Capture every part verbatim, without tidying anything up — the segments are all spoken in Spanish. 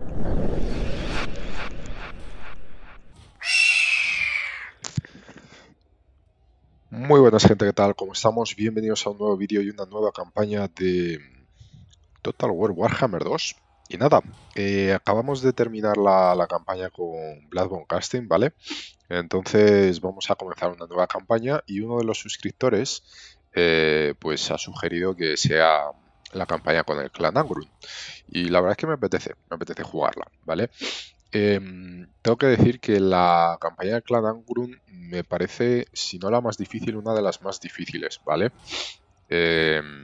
Muy buenas gente, ¿qué tal? ¿Cómo estamos? Bienvenidos a un nuevo vídeo y una nueva campaña de Total War Warhammer dos. Y nada, eh, acabamos de terminar la, la campaña con Bloodborne Casting, ¿vale? Entonces vamos a comenzar una nueva campaña y uno de los suscriptores eh, pues ha sugerido que sea la campaña con el clan Angrun. Y la verdad es que me apetece, me apetece jugarla, ¿vale? Em, tengo que decir que la campaña de Clan Angrun me parece, si no la más difícil, una de las más difíciles, ¿vale? Em,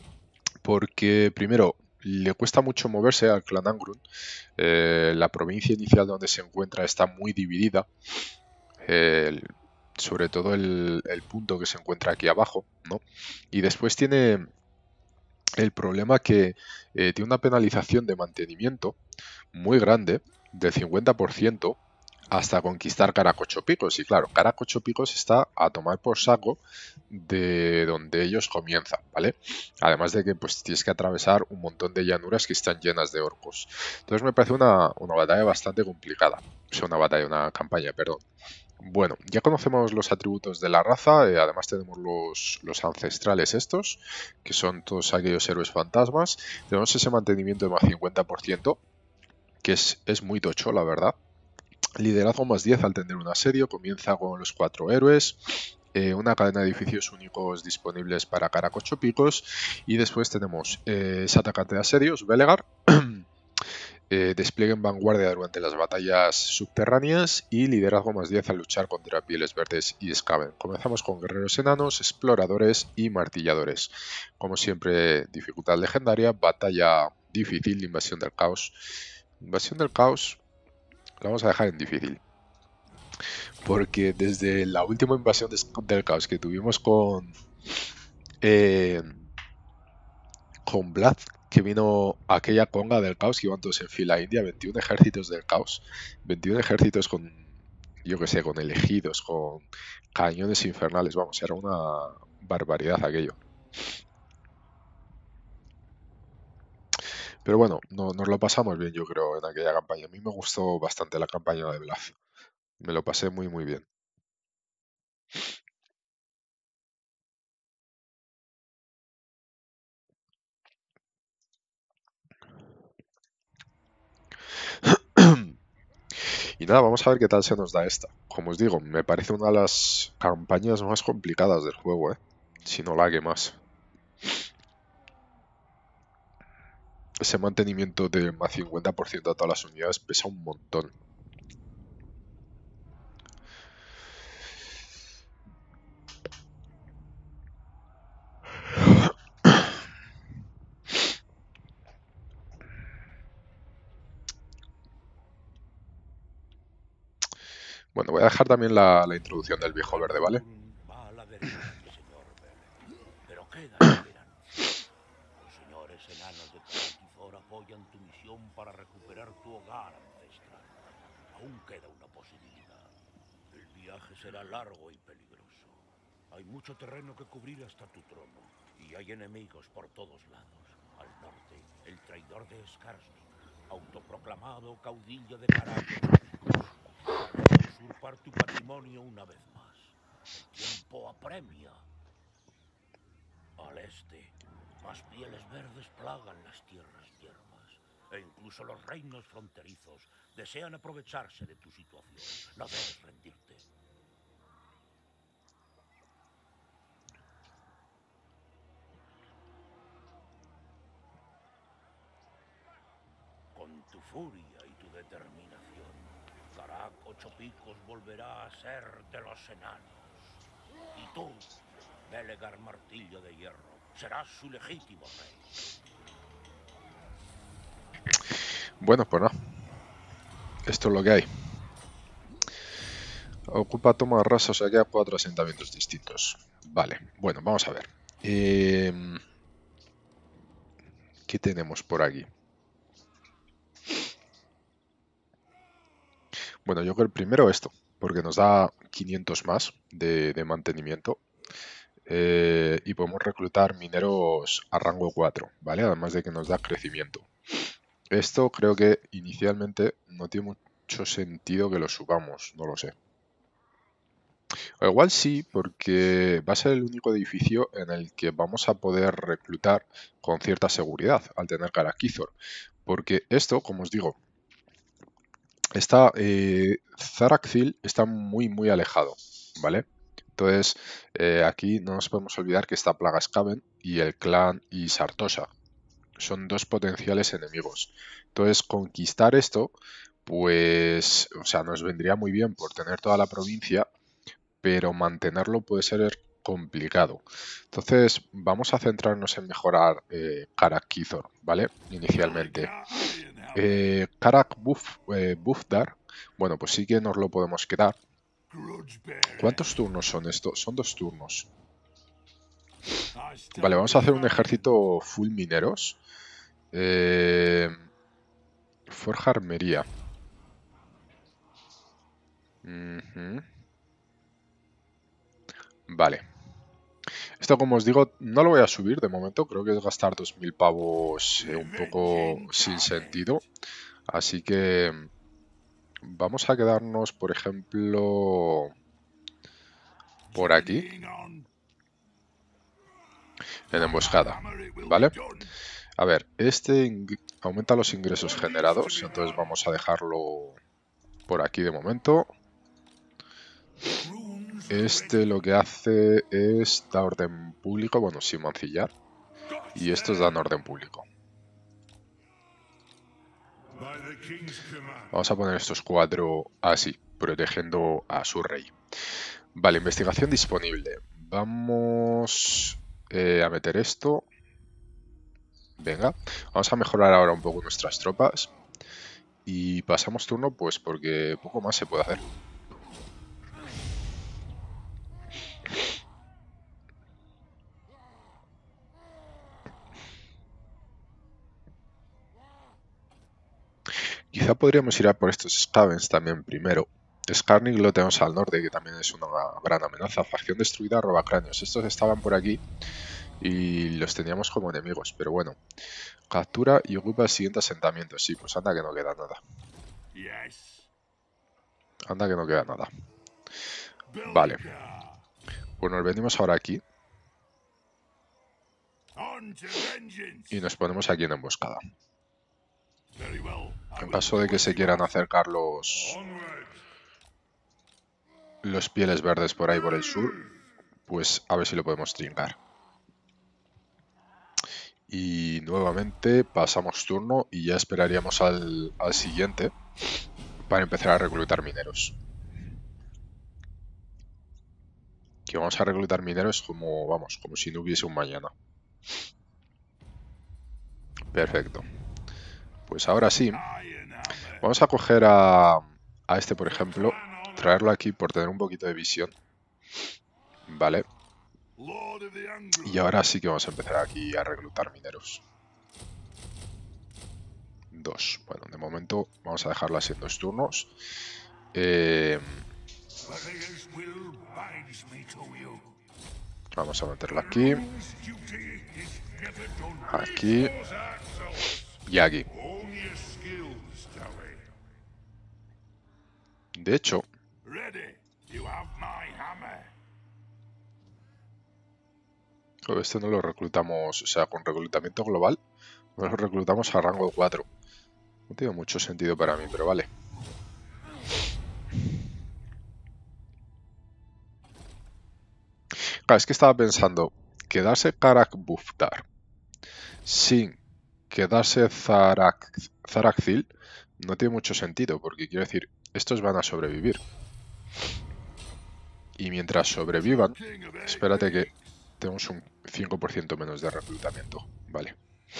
porque primero, le cuesta mucho moverse al Clan Angrun. Eh, la provincia inicial donde se encuentra está muy dividida. El- sobre todo el, el punto que se encuentra aquí abajo, ¿no? Y después tiene el problema que eh, tiene una penalización de mantenimiento muy grande, del cincuenta por ciento, hasta conquistar Caracocho Picos. Y claro, Caracocho Picos está a tomar por saco de donde ellos comienzan, ¿vale? Además de que pues tienes que atravesar un montón de llanuras que están llenas de orcos. Entonces me parece una, una batalla bastante complicada. O sea, una batalla, una campaña, perdón. Bueno, ya conocemos los atributos de la raza, eh, además tenemos los, los ancestrales estos, que son todos aquellos héroes fantasmas. Tenemos ese mantenimiento de más cincuenta por ciento, que es, es muy tocho, la verdad. Liderazgo más diez al tener un asedio, comienza con los cuatro héroes, eh, una cadena de edificios únicos disponibles para Caracocho Picos, y después tenemos eh, ese atacante de asedios, Belegar, eh, despliegue en vanguardia durante las batallas subterráneas y liderazgo más diez al luchar contra pieles verdes y Skaven. Comenzamos con guerreros enanos, exploradores y martilladores. Como siempre, dificultad legendaria, batalla difícil, invasión del caos. Invasión del caos la vamos a dejar en difícil. Porque desde la última invasión de- del caos que tuvimos con, eh, con Vlad, que vino aquella conga del caos que iban todos en fila india, veintiún ejércitos del caos, veintiún ejércitos con, yo que sé, con elegidos, con cañones infernales, vamos, era una barbaridad aquello. Pero bueno, no, nos lo pasamos bien, yo creo, en aquella campaña. A mí me gustó bastante la campaña de Vlad. Me lo pasé muy, muy bien. Y nada, vamos a ver qué tal se nos da esta. Como os digo, me parece una de las campañas más complicadas del juego, ¿eh? Si no la que más. Ese mantenimiento de más cincuenta por ciento a todas las unidades pesa un montón. Bueno, voy a dejar también la, la introducción del viejo verde, ¿vale? Va a la deriva, mi señor Vélez. Pero queda esperanza. Los señores enanos de Karakizor apoyan tu misión para recuperar tu hogar ancestral. Aún queda una posibilidad. El viaje será largo y peligroso. Hay mucho terreno que cubrir hasta tu trono. Y hay enemigos por todos lados. Al norte, el traidor de Skarsnik, autoproclamado caudillo de Caracocho Picos. Planea usurpar tu patrimonio una vez más. El tiempo apremia. Al este, más pieles verdes plagan las tierras yermas. E incluso los reinos fronterizos desean aprovecharse de tu situación. No debes rendirte. Con tu furia y tu determinación, Caracocho Picos volverá a ser de los enanos. Y tú, Belegar Martillo de Hierro, serás su legítimo rey. Bueno, pues nada. Esto es lo que hay. Ocupa toma rasa, o sea que hay cuatro asentamientos distintos. Vale, bueno, vamos a ver. Eh, ¿Qué tenemos por aquí? Bueno, yo creo el primero esto, porque nos da quinientos más de, de mantenimiento. Eh, y podemos reclutar mineros a rango cuatro, ¿vale? Además de que nos da crecimiento. Esto creo que inicialmente no tiene mucho sentido que lo subamos, no lo sé. O igual sí, porque va a ser el único edificio en el que vamos a poder reclutar con cierta seguridad al tener Karakizor. Porque esto, como os digo, está, eh, Zarakthil está muy muy alejado, ¿vale? Entonces, eh, aquí no nos podemos olvidar que está Plaga Skaven y el clan y Sartosa. Son dos potenciales enemigos. Entonces, conquistar esto, pues, o sea, nos vendría muy bien por tener toda la provincia, pero mantenerlo puede ser complicado. Entonces, vamos a centrarnos en mejorar eh, Karak-Kizor, ¿vale? Inicialmente. Eh, Karak Buf, eh, Bufdar, bueno, pues sí que nos lo podemos quedar. ¿Cuántos turnos son estos? Son dos turnos. Vale, vamos a hacer un ejército full mineros. Eh, Forja armería. Uh-huh. Vale. Esto, como os digo, no lo voy a subir de momento. Creo que es gastar dos mil pavos eh, un poco sin sentido. Así que vamos a quedarnos, por ejemplo, por aquí. En emboscada. ¿Vale? A ver, este aumenta los ingresos generados. Entonces vamos a dejarlo por aquí de momento. Este lo que hace es dar orden público, bueno, sin mancillar. Y estos dan orden público. Vamos a poner estos cuatro así, protegiendo a su rey. Vale, investigación disponible. Vamos eh, a meter esto. Venga, vamos a mejorar ahora un poco nuestras tropas. Y pasamos turno, pues porque poco más se puede hacer. Quizá podríamos ir a por estos Scavens también primero. Skarnig lo tenemos al norte, que también es una gran amenaza. Facción destruida, roba cráneos. Estos estaban por aquí y los teníamos como enemigos, pero bueno. Captura y ocupa el siguiente asentamiento. Sí, pues anda que no queda nada. Anda que no queda nada. Vale. Pues nos venimos ahora aquí. Y nos ponemos aquí en emboscada. En caso de que se quieran acercar los, los pieles verdes por ahí por el sur, pues a ver si lo podemos trincar. Y nuevamente pasamos turno y ya esperaríamos al, al siguiente para empezar a reclutar mineros. Que vamos a reclutar mineros como, vamos, como si no hubiese un mañana. Perfecto. Pues ahora sí, vamos a coger a, a este, por ejemplo, traerlo aquí por tener un poquito de visión. Vale. Y ahora sí que vamos a empezar aquí a reclutar mineros. Dos. Bueno, de momento vamos a dejarlo así en dos turnos. Eh, vamos a meterla aquí. Aquí. Y aquí. De hecho, este no lo reclutamos, o sea, con reclutamiento global, no lo reclutamos a rango cuatro. No tiene mucho sentido para mí, pero vale. Claro, es que estaba pensando, quedarse Karak Bufdar sin quedarse Zarak, Zarakthil no tiene mucho sentido, porque quiero decir, estos van a sobrevivir. Y mientras sobrevivan, espérate que tenemos un cinco por ciento menos de reclutamiento. Vale.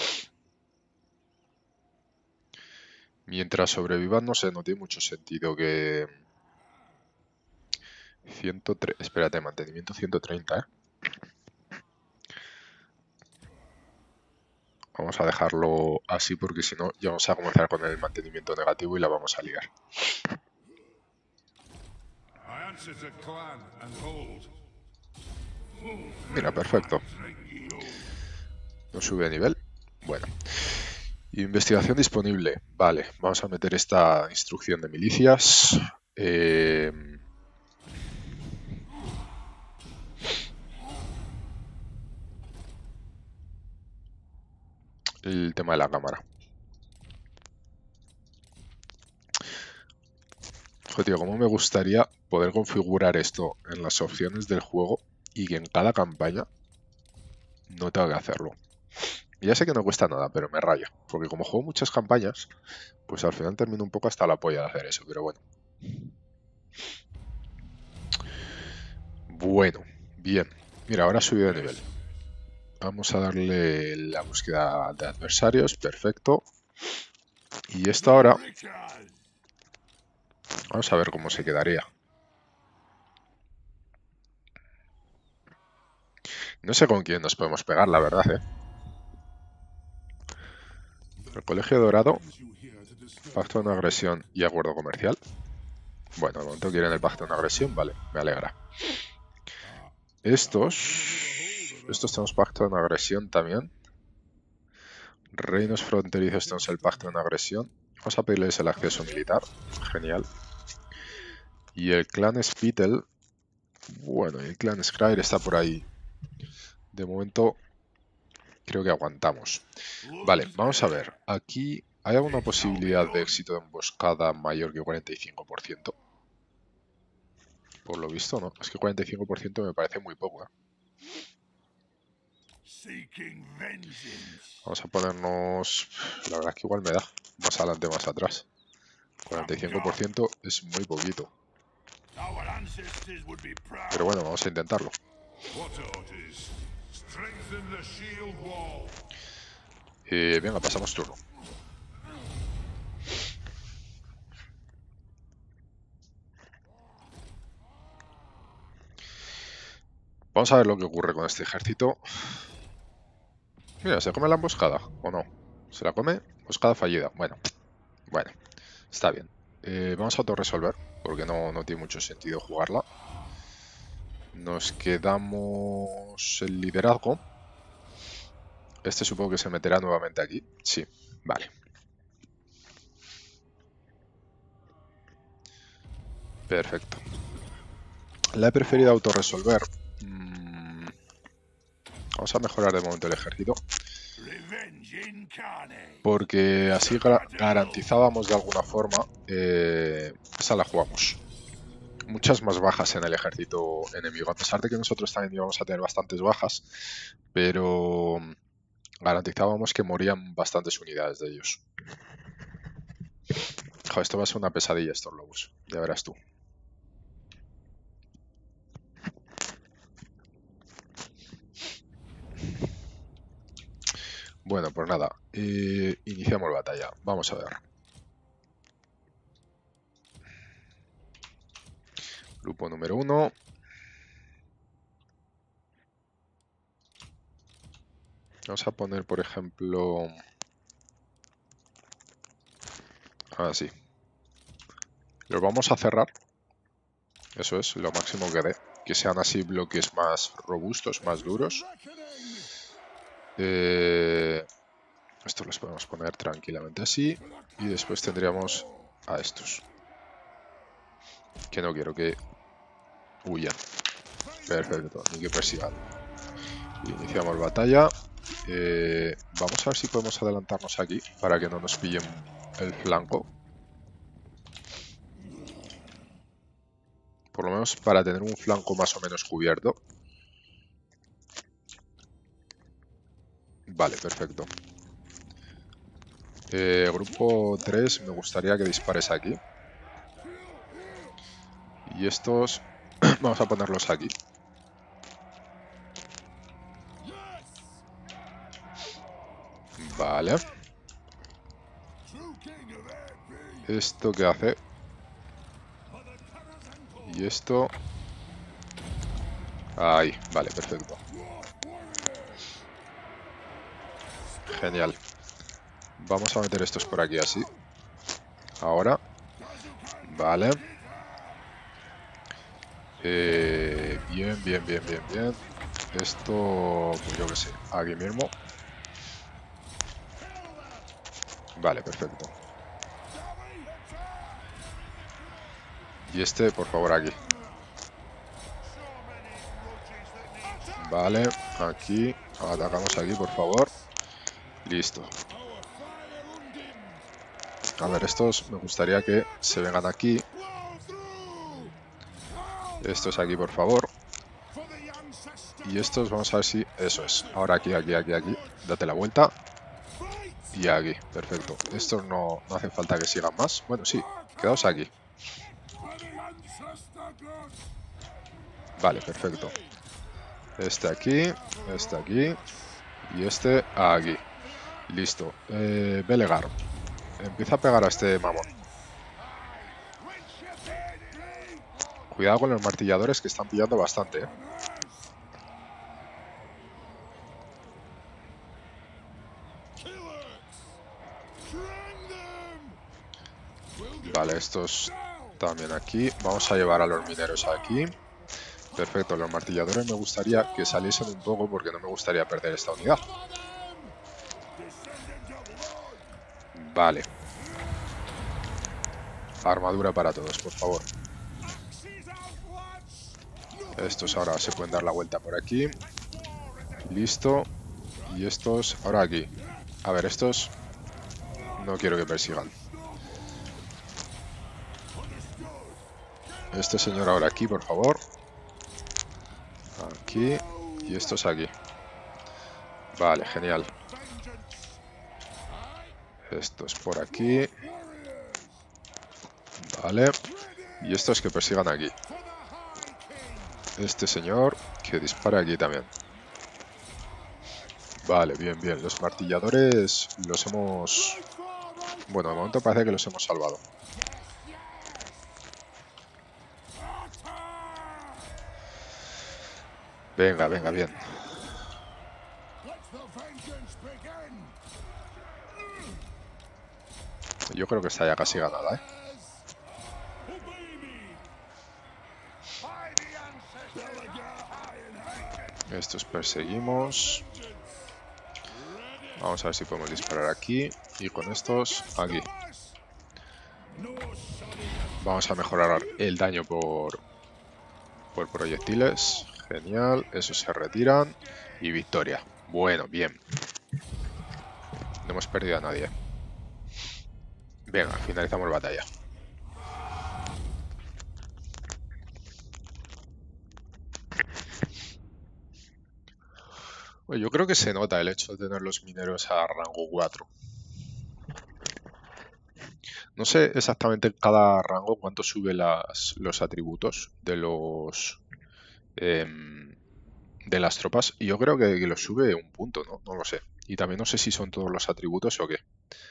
Mientras sobrevivan, no sé, no tiene mucho sentido que... ciento tres... Espérate, mantenimiento ciento treinta, ¿eh? Vamos a dejarlo así porque si no ya vamos a comenzar con el mantenimiento negativo y la vamos a liar. Mira, perfecto. No sube de nivel. Bueno. Investigación disponible. Vale, vamos a meter esta instrucción de milicias. Eh... El tema de la cámara. Joder, tío, cómo me gustaría poder configurar esto en las opciones del juego y que en cada campaña no tenga que hacerlo. Ya sé que no cuesta nada, pero me raya. Porque como juego muchas campañas, pues al final termino un poco hasta la polla de hacer eso, pero bueno. Bueno, bien. Mira, ahora ha subido de nivel. Vamos a darle la búsqueda de adversarios, perfecto. Y esto ahora... Vamos a ver cómo se quedaría. No sé con quién nos podemos pegar, la verdad, ¿eh? El Colegio Dorado, pacto de no agresión y acuerdo comercial. Bueno, de momento quieren el pacto de no agresión, vale, me alegra. Estos... Estos tenemos pacto de no agresión también. Reinos fronterizos tenemos el pacto de no agresión. Vamos a pedirles el acceso militar. Genial. Y el clan Spittle... Bueno, el clan Skryre está por ahí. De momento creo que aguantamos. Vale, vamos a ver. Aquí hay alguna posibilidad de éxito de emboscada mayor que cuarenta y cinco por ciento. Por lo visto, no. Es que cuarenta y cinco por ciento me parece muy poco, ¿eh? Vamos a ponernos... La verdad es que igual me da. Más adelante, más atrás. cuarenta y cinco por ciento es muy poquito. Pero bueno, vamos a intentarlo. Eh, venga, pasamos turno. Vamos a ver lo que ocurre con este ejército. Mira, ¿se come la emboscada o no? ¿Se la come? Emboscada fallida. Bueno, bueno, está bien. Eh, vamos a autorresolver, porque no, no tiene mucho sentido jugarla. Nos quedamos el liderazgo. Este supongo que se meterá nuevamente aquí. Sí, vale. Perfecto. La he preferido autorresolver. Mm, vamos a mejorar de momento el ejército. Porque así garantizábamos de alguna forma. Eh, esa la jugamos. Muchas más bajas en el ejército enemigo. A pesar de que nosotros también íbamos a tener bastantes bajas. Pero garantizábamos que morían bastantes unidades de ellos. Joder, esto va a ser una pesadilla, estos lobos. Ya verás tú. Bueno, pues nada. Eh, iniciamos batalla. Vamos a ver. Grupo número uno. Vamos a poner, por ejemplo... Ah, sí. Los vamos a cerrar. Eso es, lo máximo que dé. Que sean así bloques más robustos, más duros. Eh... Estos los podemos poner tranquilamente así. Y después tendríamos a estos. Que no quiero que huyan. Perfecto, ni que persigan. Iniciamos batalla. Eh, vamos a ver si podemos adelantarnos aquí para que no nos pillen el flanco. Por lo menos para tener un flanco más o menos cubierto. Vale, perfecto. Eh, grupo tres, me gustaría que dispares aquí. Y estos vamos a ponerlos aquí. Vale. ¿Esto qué hace? Y esto... Ahí, vale, perfecto. Genial. Vamos a meter estos por aquí así. Ahora. Vale. Eh, bien, bien, bien, bien, bien. Esto, pues yo qué sé, aquí mismo. Vale, perfecto. Y este, por favor, aquí. Vale, aquí. Atacamos aquí, por favor. Listo. A ver, estos me gustaría que se vengan aquí. Estos aquí, por favor. Y estos, vamos a ver si... Eso es. Ahora aquí, aquí, aquí, aquí. Date la vuelta. Y aquí, perfecto. Estos no, no hace falta que sigan más. Bueno, sí, quedaos aquí. Vale, perfecto. Este aquí, este aquí. Y este aquí. Listo. Eh, Belegar. Empieza a pegar a este mamón. Cuidado con los martilladores que están pillando bastante, ¿eh? Vale, estos también aquí. Vamos a llevar a los mineros aquí. Perfecto, los martilladores me gustaría que saliesen un poco porque no me gustaría perder esta unidad. Vale. Armadura para todos, por favor. Estos ahora se pueden dar la vuelta por aquí. Listo. Y estos ahora aquí. A ver, estos no quiero que persigan. Este señor ahora aquí, por favor. Aquí. Y estos aquí. Vale, genial. Estos por aquí. Vale. Y estos que persigan aquí. Este señor que dispara aquí también. Vale, bien, bien. Los martilladores los hemos... Bueno, de momento parece que los hemos salvado. Venga, venga, bien. Yo creo que está ya casi ganada, ¿eh? Estos perseguimos. Vamos a ver si podemos disparar aquí. Y con estos aquí. Vamos a mejorar el daño por, por proyectiles. Genial. Esos se retiran. Y victoria. Bueno, bien. No hemos perdido a nadie. Venga, finalizamos batalla. Bueno, yo creo que se nota el hecho de tener los mineros a rango cuatro. No sé exactamente en cada rango cuánto sube las, los atributos de los eh, de las tropas. Y yo creo que, que los sube un punto, ¿no? No lo sé. Y también no sé si son todos los atributos o qué.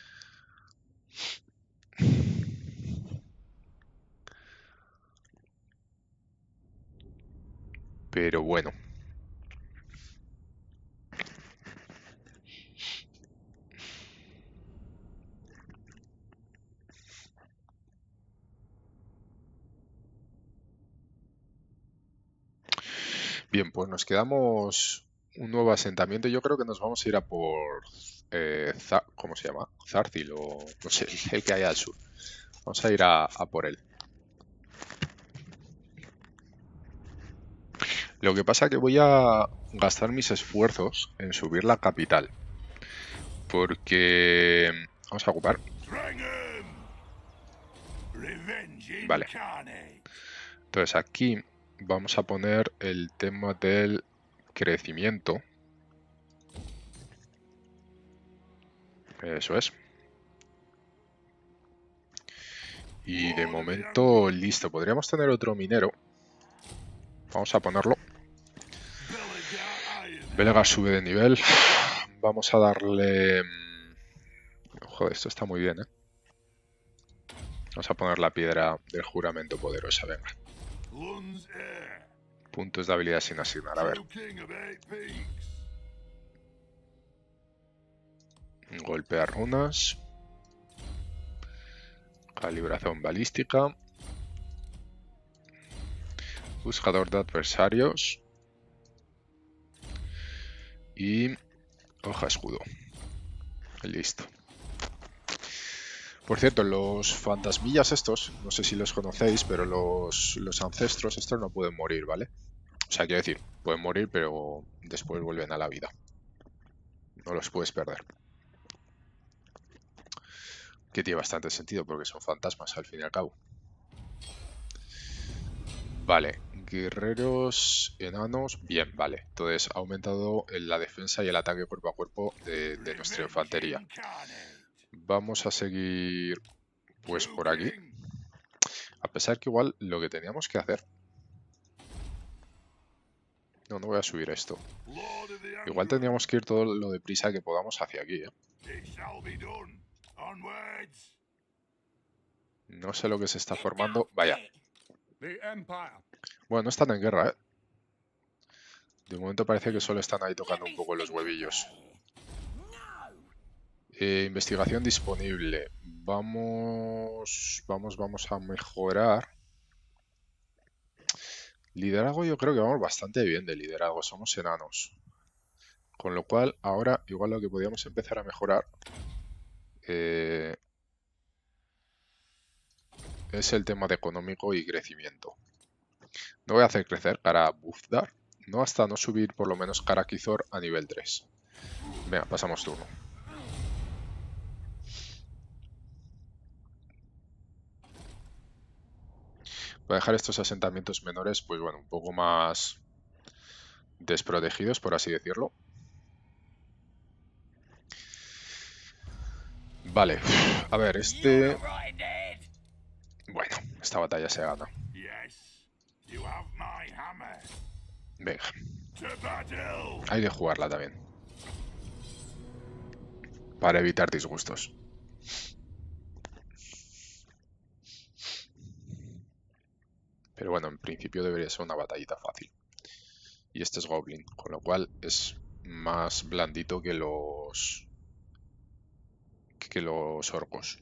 Pero bueno. Bien, pues nos quedamos un nuevo asentamiento. Yo creo que nos vamos a ir a por... Eh, ¿Cómo se llama? Zarthil o... No sé, el que hay al sur. Vamos a ir a, a por él. Lo que pasa es que voy a gastar mis esfuerzos en subir la capital. Porque... Vamos a ocupar. Vale. Entonces aquí vamos a poner el tema del crecimiento. Eso es. Y de momento listo. Podríamos tener otro minero. Vamos a ponerlo. Belegar sube de nivel. Vamos a darle... Joder, esto está muy bien, ¿eh? Vamos a poner la piedra del juramento poderosa, venga. Puntos de habilidad sin asignar, a ver. Golpear runas. Calibración balística. Buscador de adversarios. Y hoja escudo. Listo. Por cierto, los fantasmillas estos, no sé si los conocéis, pero los, los ancestros estos no pueden morir, ¿vale? O sea, quiero decir, pueden morir, pero después vuelven a la vida. No los puedes perder. Que tiene bastante sentido porque son fantasmas al fin y al cabo. Vale, guerreros enanos, bien, vale. Entonces ha aumentado la defensa y el ataque cuerpo a cuerpo de, de nuestra infantería. Vamos a seguir pues por aquí. A pesar que igual lo que teníamos que hacer... No, no voy a subir esto. Igual tendríamos que ir todo lo deprisa que podamos hacia aquí, ¿eh? No sé lo que se está formando. Vaya. Bueno, no están en guerra, ¿eh? De momento parece que solo están ahí tocando un poco los huevillos. Eh, investigación disponible. Vamos... Vamos, vamos a mejorar. Liderazgo yo creo que vamos bastante bien de liderazgo. Somos enanos. Con lo cual, ahora igual lo que podríamos empezar a mejorar... Eh, es el tema de económico y crecimiento. No voy a hacer crecer para Buzdar, no hasta no subir por lo menos Karakizor a nivel tres. Venga, pasamos turno. Voy a dejar estos asentamientos menores, pues bueno, un poco más desprotegidos, por así decirlo. Vale, a ver, este... Bueno, esta batalla se gana. Venga. Hay que jugarla también. Para evitar disgustos. Pero bueno, en principio debería ser una batallita fácil. Y este es Goblin, con lo cual es más blandito que los... que los orcos.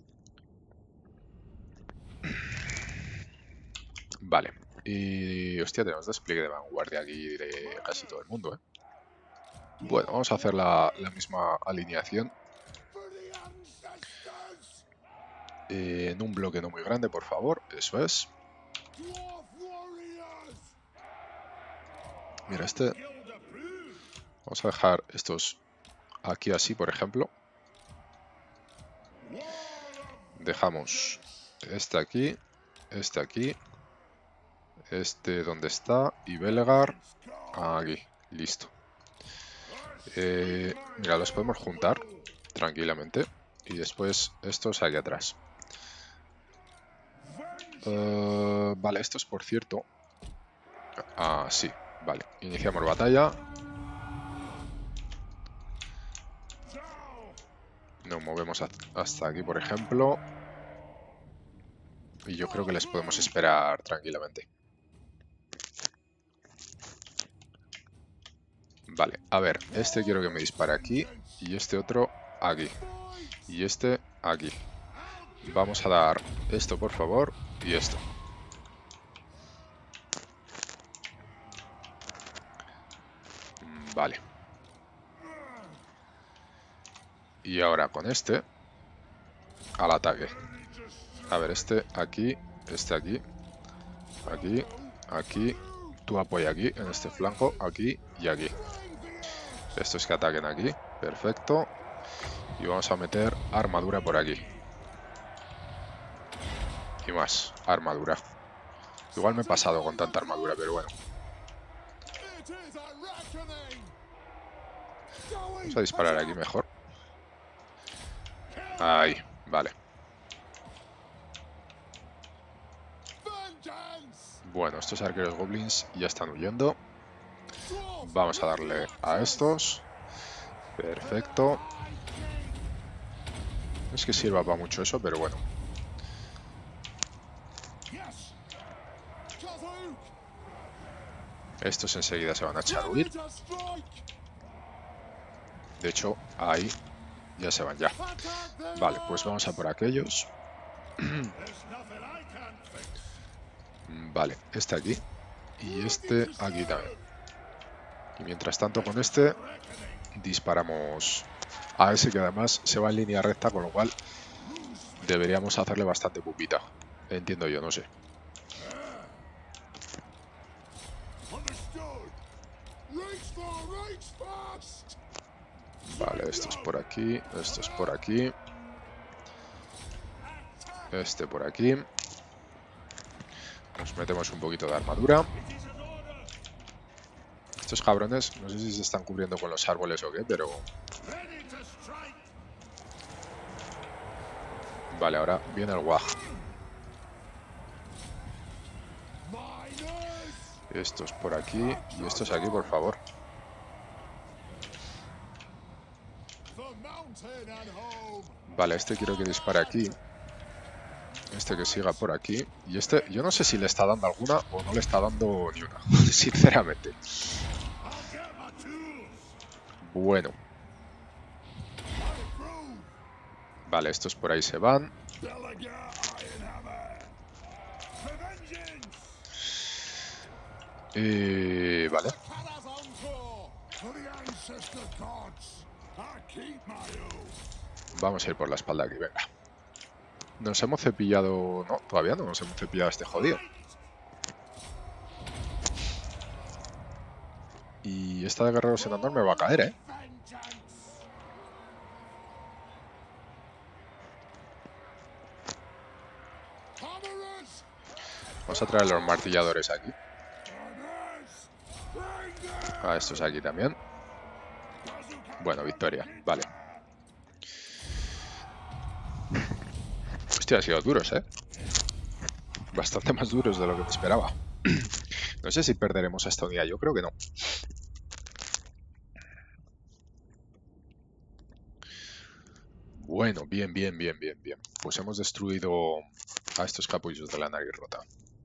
Vale. Y... hostia, tenemos despliegue de vanguardia aquí de casi todo el mundo, ¿eh? Bueno, vamos a hacer la, la misma alineación. Eh, en un bloque no muy grande, por favor. Eso es. Mira, este... Vamos a dejar estos aquí así, por ejemplo. Dejamos este aquí, este aquí, este donde está y Belegar aquí. Listo. Eh, mira, los podemos juntar tranquilamente. Y después estos aquí atrás. Uh, vale, estos por cierto. Ah, sí. Vale, iniciamos batalla. Nos movemos hasta aquí, por ejemplo. Y yo creo que les podemos esperar tranquilamente. Vale, a ver, este quiero que me dispare aquí. Y este otro aquí. Y este aquí. Vamos a dar esto, por favor. Y esto. Vale. Y ahora con este al ataque. A ver, este aquí, este aquí, aquí, aquí. Tú apoya aquí, en este flanco, aquí y aquí. Estos que ataquen aquí. Perfecto. Y vamos a meter armadura por aquí. Y más armadura. Igual me he pasado con tanta armadura, pero bueno. Vamos a disparar aquí mejor. Ahí, vale. Bueno, estos arqueros goblins ya están huyendo. Vamos a darle a estos. Perfecto. No es que sirva para mucho eso, pero bueno. Estos enseguida se van a echar a huir. De hecho, ahí ya se van ya. Vale, pues vamos a por aquellos. Vale, este aquí. Y este aquí también. Y mientras tanto con este disparamos a ese que además se va en línea recta, con lo cual deberíamos hacerle bastante pupita. Entiendo yo, no sé. Vale, esto es por aquí, esto es por aquí. Este por aquí. Nos metemos un poquito de armadura. Estos cabrones, no sé si se están cubriendo con los árboles o qué, pero... Vale, ahora viene el guaj. Estos por aquí y estos aquí, por favor. Vale, este quiero que dispare aquí. Este que siga por aquí. Y este, yo no sé si le está dando alguna o no le está dando ni una, sinceramente. Bueno. Vale, estos por ahí se van. Eh, vale. Vamos a ir por la espalda aquí, venga. Nos hemos cepillado... No, todavía no nos hemos cepillado a este jodido. Y esta de guerreros enanos me va a caer, ¿eh? Vamos a traer los martilladores aquí. A estos aquí también. Bueno, victoria, vale. Hostia, han sido duros, ¿eh? Bastante más duros de lo que me esperaba. No sé si perderemos esta unidad, yo creo que no. Bueno, bien, bien, bien, bien, bien. Pues hemos destruido a estos capullos de la nariz rota.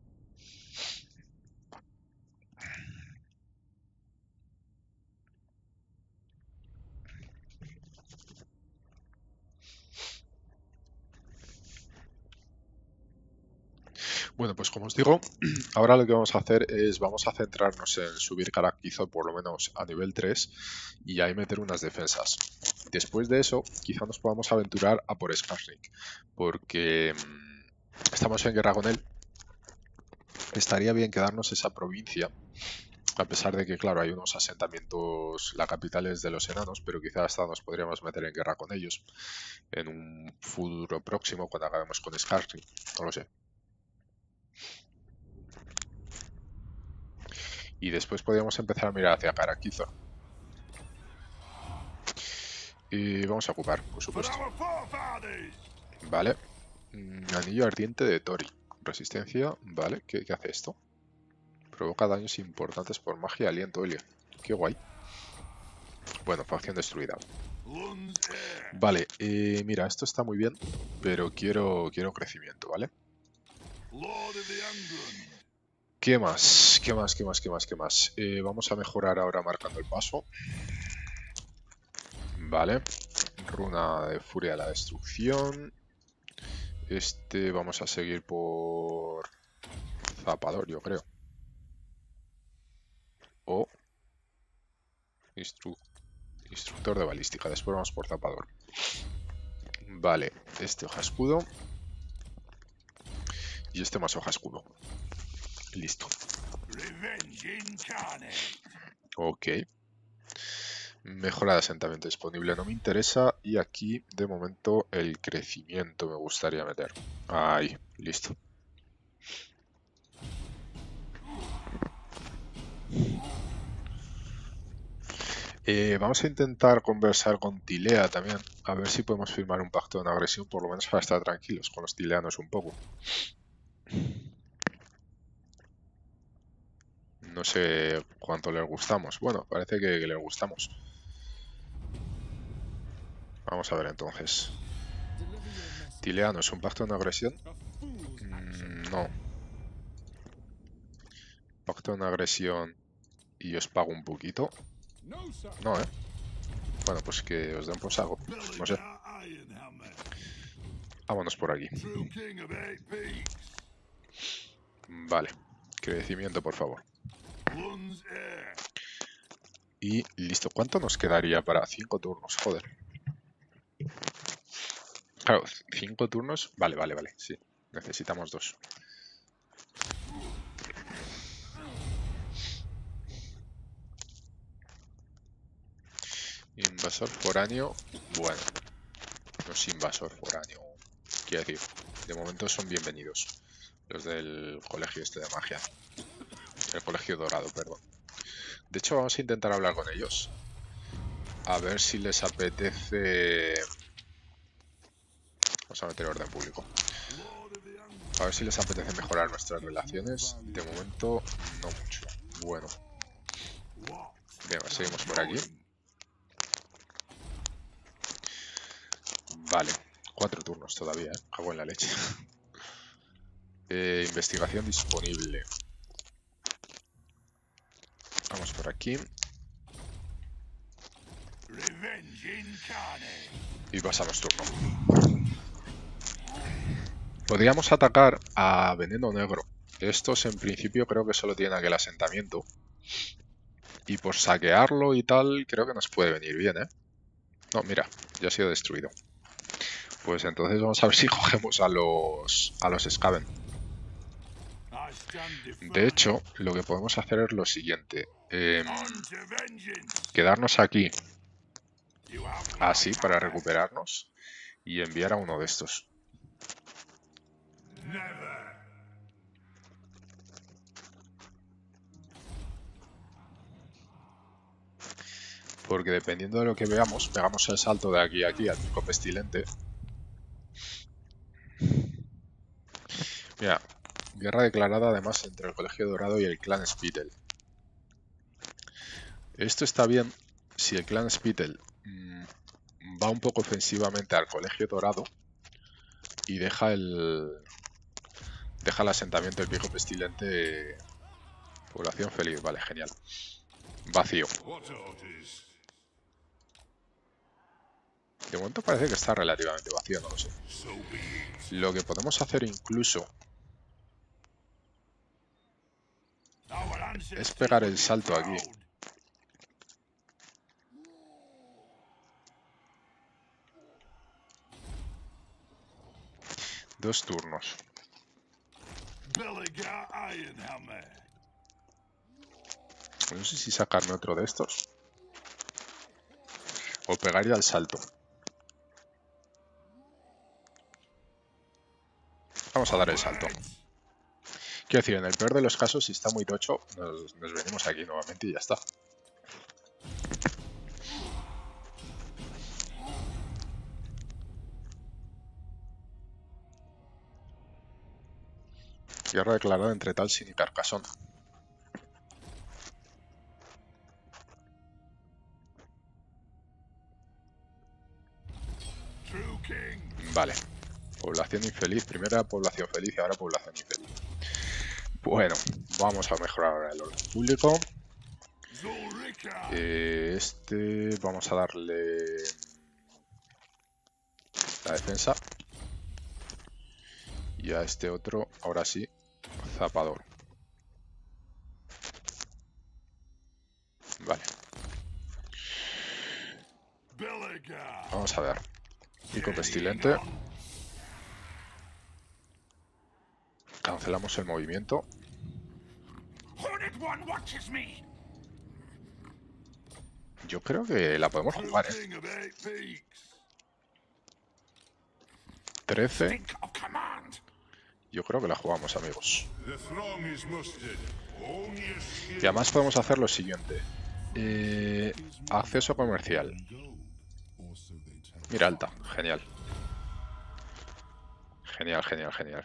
Bueno, pues como os digo, ahora lo que vamos a hacer es, vamos a centrarnos en subir Karakizor por lo menos a nivel tres y ahí meter unas defensas. Después de eso, quizá nos podamos aventurar a por Skarsnik, porque mmm, estamos en guerra con él. Estaría bien quedarnos esa provincia, a pesar de que, claro, hay unos asentamientos, la capital es de los enanos, pero quizá hasta nos podríamos meter en guerra con ellos en un futuro próximo cuando acabemos con Skarsnik, no lo sé. Y después podríamos empezar a mirar hacia Karakizor. Y vamos a ocupar, por supuesto. Vale. Anillo ardiente de Tori. Resistencia. Vale. ¿Qué, qué hace esto? Provoca daños importantes por magia y aliento helio. Qué guay. Bueno, facción destruida. Vale. Eh, mira, esto está muy bien, pero quiero, quiero crecimiento, ¿vale? ¿Qué más? ¿Qué más? ¿Qué más? ¿Qué más? ¿Qué más? Eh, vamos a mejorar ahora marcando el paso. Vale. Runa de furia de la destrucción. Este vamos a seguir por zapador, yo creo. O instru... instructor de balística. Después vamos por zapador. Vale. Este hoja escudo. Y este más hoja escudo. Listo. Ok. Mejora de asentamiento disponible no me interesa. Y aquí, de momento, el crecimiento me gustaría meter. Ahí, listo. Eh, vamos a intentar conversar con Tilea también. A ver si podemos firmar un pacto de no agresión, por lo menos para estar tranquilos con los tileanos un poco. No sé cuánto les gustamos. Bueno, parece que, que les gustamos. Vamos a ver entonces. Tileanos, ¿un pacto de no agresión? Mm, no. Pacto de no agresión y os pago un poquito. No, ¿eh? Bueno, pues que os den por saco. No sé. Vámonos por aquí. Vale. Crecimiento, por favor. Y listo. ¿Cuánto nos quedaría para cinco turnos? Joder. Claro, cinco turnos. Vale, vale, vale. Sí, necesitamos dos. Invasor foráneo. Bueno, no es invasor foráneo. Quiero decir, de momento son bienvenidos. Los del colegio este de magia. El colegio dorado, perdón. De hecho, vamos a intentar hablar con ellos. A ver si les apetece... Vamos a meter orden público. A ver si les apetece mejorar nuestras relaciones. De momento, no mucho. Bueno. Venga, seguimos por aquí. Vale. Cuatro turnos todavía, ¿eh? Cago en la leche. eh, investigación disponible. Vamos por aquí. Y pasamos turno. Podríamos atacar a Veneno Negro. Estos en principio creo que solo tienen aquel asentamiento. Y por saquearlo y tal, creo que nos puede venir bien, ¿eh? No, mira, ya ha sido destruido. Pues entonces vamos a ver si cogemos a los a los Skaven. De hecho, lo que podemos hacer es lo siguiente. Eh, quedarnos aquí. Así, para recuperarnos. Y enviar a uno de estos. Porque dependiendo de lo que veamos, pegamos el salto de aquí a aquí al pico pestilente. Mira, guerra declarada además entre el Colegio Dorado y el clan Spittle. Esto está bien si el clan Spittle mmm, va un poco ofensivamente al Colegio Dorado y deja el deja el asentamiento del pico pestilente. Población feliz, vale, genial. Vacío. De momento parece que está relativamente vacío, no lo sé. Lo que podemos hacer incluso es pegar el salto aquí. Dos turnos. No sé si sacarme otro de estos. O pegaría el salto. Vamos a dar el salto. Quiero decir, en el peor de los casos, si está muy tocho, nos, nos venimos aquí nuevamente y ya está. Guerra declarada entre Talsin y Carcassonne. Vale. Población infeliz. Primera población feliz y ahora población infeliz. Bueno, vamos a mejorar ahora el orden público. Eh, este, vamos a darle la defensa. Y a este otro, ahora sí, zapador. Vale. Vamos a ver. Pico pestilente. Cancelamos el movimiento. Yo creo que la podemos jugar, ¿eh? trece. Yo creo que la jugamos, amigos. Y además podemos hacer lo siguiente. Eh, acceso comercial. Mira, alta. Genial. Genial, genial, genial.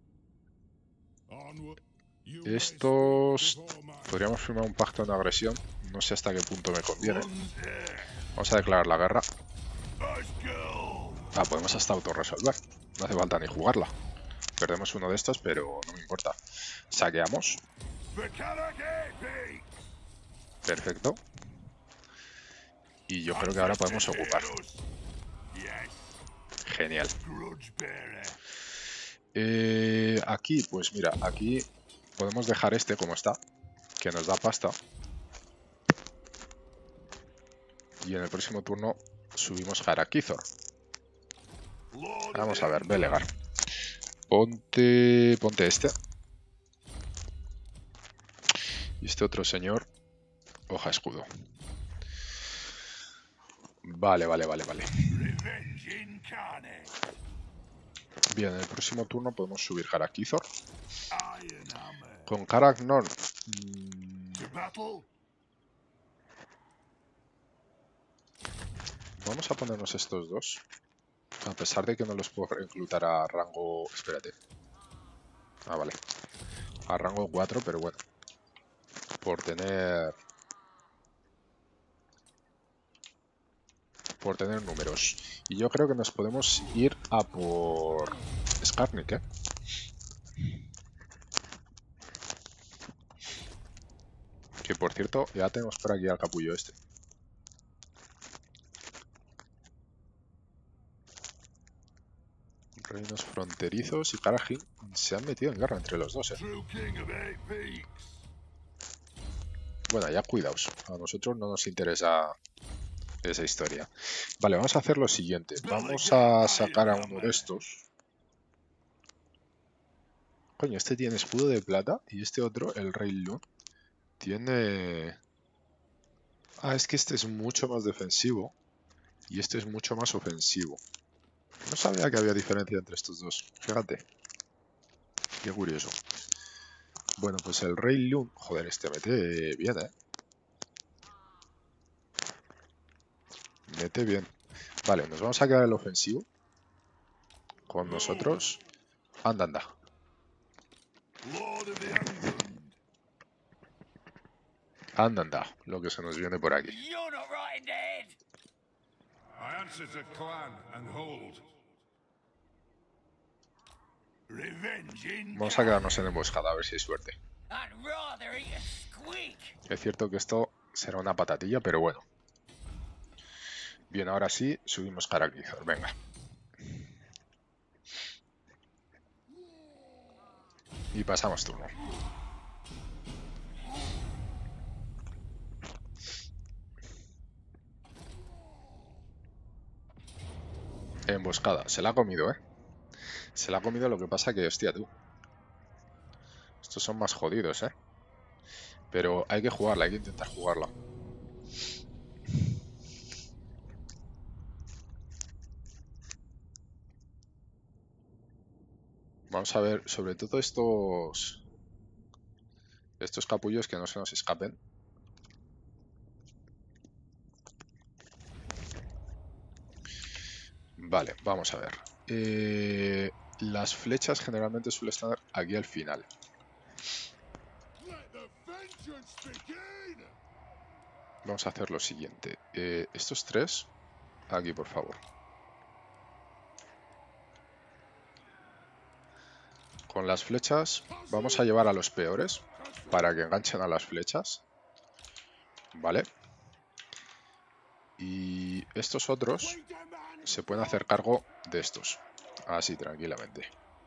Estos... Podríamos firmar un pacto de agresión. No sé hasta qué punto me conviene. Vamos a declarar la guerra. Ah, podemos hasta autorresolver. No hace falta ni jugarla. Perdemos uno de estos, pero no me importa. Saqueamos. Perfecto. Y yo creo que ahora podemos ocupar. Genial. Eh, aquí, pues mira, aquí podemos dejar este como está, que nos da pasta. Y en el próximo turno subimos Harakizor. Vamos a ver, Belegar. Ponte... Ponte este. Y este otro señor... Hoja escudo. Vale, vale, vale, vale. Bien, en el próximo turno podemos subir Karakizor. Con Karak Norn. Mmm... Vamos a ponernos estos dos. A pesar de que no los puedo reclutar a rango... Espérate. Ah, vale. A rango cuatro, pero bueno. Por tener... Por tener números. Y yo creo que nos podemos ir a por... Skarnik, ¿eh? Que por cierto, ya tenemos por aquí al capullo este. Reinos fronterizos y Karajin se han metido en guerra entre los dos, ¿eh? Bueno, ya cuidaos. A nosotros no nos interesa esa historia. Vale, vamos a hacer lo siguiente. Vamos a sacar a uno de estos. Coño, este tiene escudo de plata y este otro, el Rey Lun, tiene... Ah, es que este es mucho más defensivo y este es mucho más ofensivo. No sabía que había diferencia entre estos dos. Fíjate. Qué curioso. Bueno, pues el Rey Lun... Joder, este mete bien, ¿eh? Mete bien. Vale, nos vamos a quedar el ofensivo. Con nosotros. Anda, anda. Anda, anda. Lo que se nos viene por aquí. Vamos a quedarnos en emboscada a ver si hay suerte. Es cierto que esto será una patatilla, pero bueno. Bien, ahora sí, subimos Karakizor. Venga. Y pasamos turno. Emboscada. Se la ha comido, ¿eh? Se la ha comido, lo que pasa que, hostia, tú. Estos son más jodidos, ¿eh? Pero hay que jugarla, hay que intentar jugarla. Vamos a ver, sobre todo estos... Estos capullos que no se nos escapen. Vale, vamos a ver. Eh, las flechas generalmente suelen estar aquí al final. Vamos a hacer lo siguiente. Eh, estos tres, aquí por favor. Con las flechas vamos a llevar a los peores para que enganchen a las flechas. Vale. Y estos otros se pueden hacer cargo de estos. Así, tranquilamente.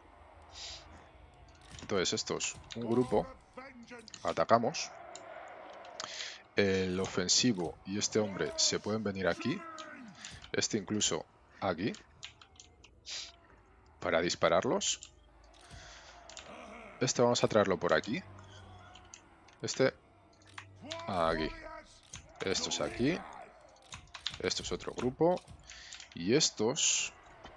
Entonces estos, un grupo, atacamos. El ofensivo y este hombre se pueden venir aquí. Este incluso aquí. Para dispararlos. Este vamos a traerlo por aquí. Este aquí. Estos aquí. Esto es otro grupo. Y estos...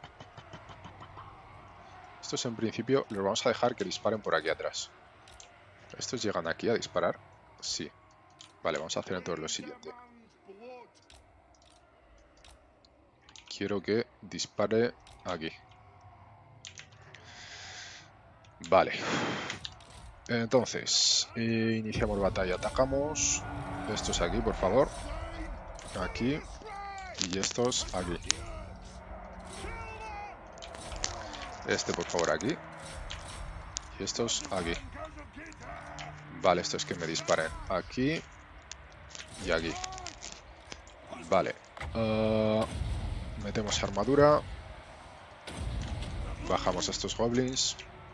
Estos en principio los vamos a dejar que disparen por aquí atrás. ¿Estos llegan aquí a disparar? Sí. Vale, vamos a hacer entonces lo siguiente. Quiero que dispare aquí. Vale. Entonces, eh, iniciamos batalla. Atacamos. Estos aquí, por favor. Aquí. Y estos aquí. Este, por favor, aquí. Y estos aquí. Vale, esto es que me disparen aquí. Y aquí. Vale. Uh, metemos armadura. Bajamos estos goblins.